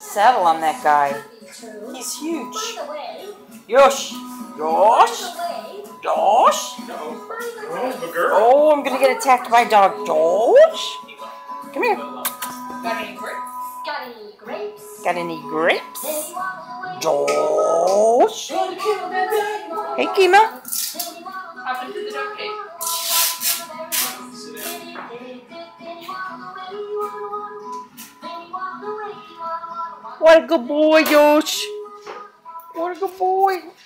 saddle on that guy. He's huge. Yosh! Yosh! Josh! Oh, I'm gonna get attacked by a dog. Josh! Come here. Got any grapes? Got any grapes? Josh! Hey, Kima. Hop into the dog cage. What a good boy, Josh. What a good boy.